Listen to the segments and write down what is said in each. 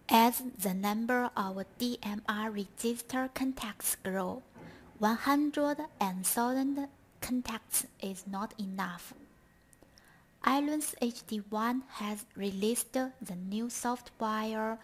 As the number of DMR registered contacts grow, 100,000 contacts is not enough. Allianz HD1 has released the new software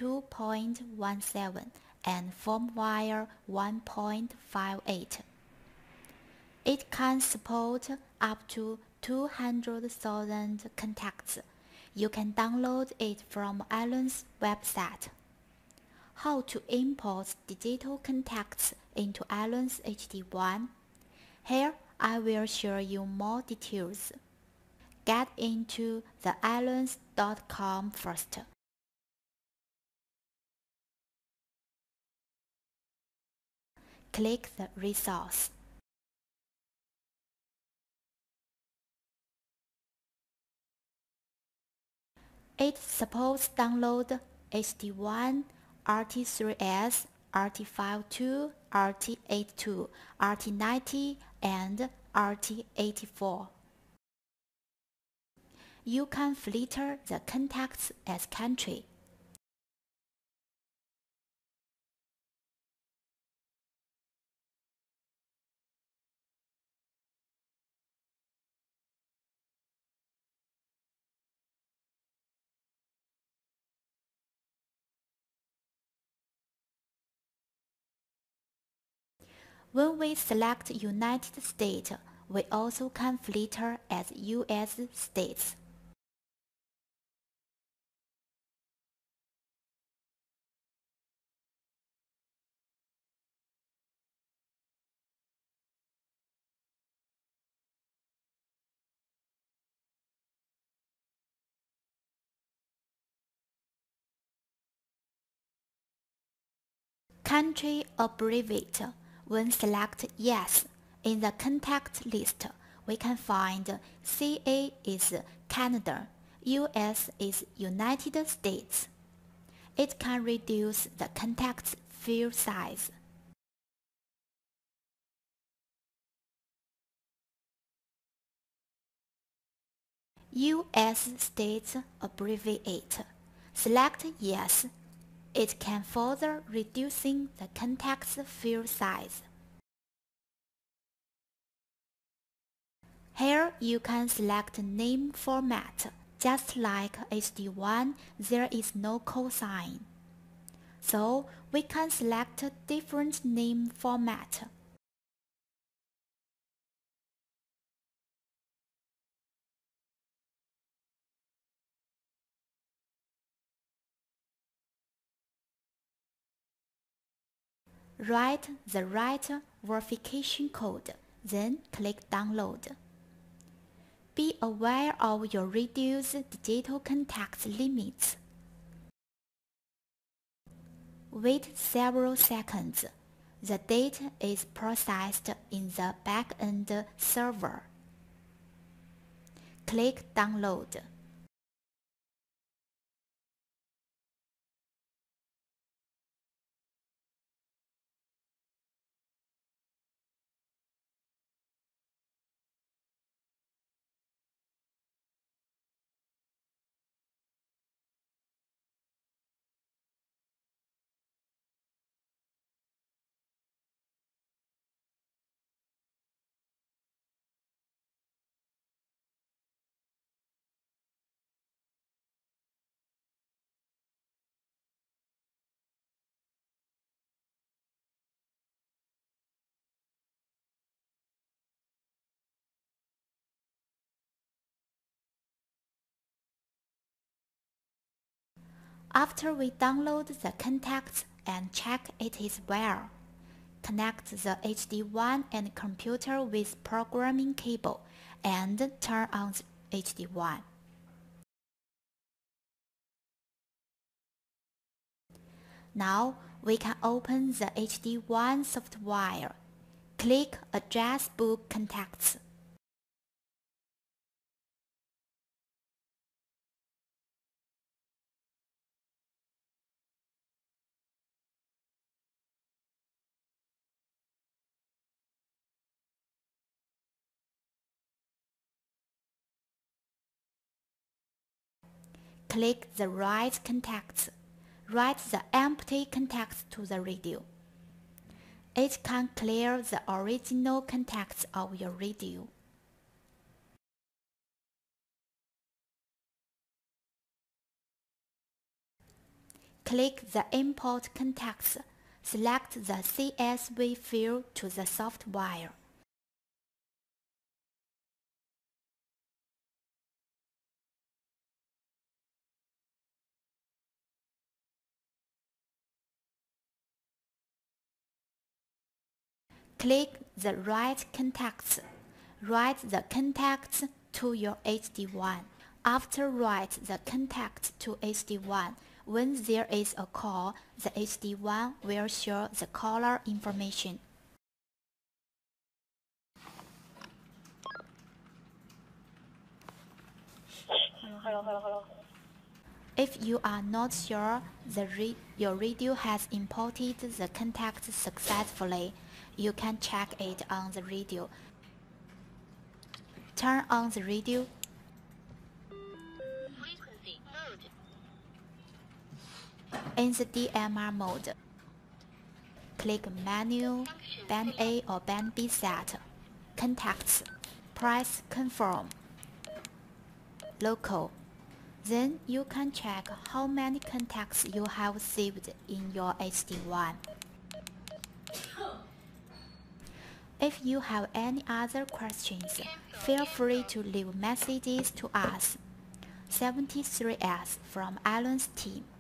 2.17 and firmware 1.58. It can support up to 200,000 contacts. You can download it from Allianz website. How to import digital contacts into Allianz HD1? Here I will show you more details. Get into the allianz.com first. Click the resource. It supports download HD1, RT3S, RT52, RT82, RT90, and RT84. You can filter the contacts as country. When we select United States, we also can filter as US states. Country abbreviate. When select Yes, in the contact list, we can find CA is Canada, US is United States. It can reduce the contact's field size. US states abbreviate. Select Yes. It can further reducing the contact's field size. Here you can select name format. Just like HD1, there is no cosign. So we can select different name format. Write the right verification code, then click Download. Be aware of your reduced digital contacts limits. Wait several seconds. The data is processed in the back-end server. Click Download. After we download the contacts and check it is well, connect the HD1 and computer with programming cable and turn on HD1. Now we can open the HD1 software. Click Address Book Contacts. Click the right contacts. Write the empty contacts to the radio. It can clear the original contacts of your radio. Click the Import Contacts. Select the CSV field to the software. Click the Write Contacts. Write the contacts to your HD1. After write the contact to HD1, when there is a call, the HD1 will show the caller information. Hello. If you are not sure your radio has imported the contact successfully, you can check it on the radio. Turn on the radio. Frequency mode. In the DMR mode, click Menu, Band A or Band B set, Contacts, press Confirm, Local. Then you can check how many contacts you have saved in your HD1. If you have any other questions, feel free to leave messages to us. 73S from Alan's team.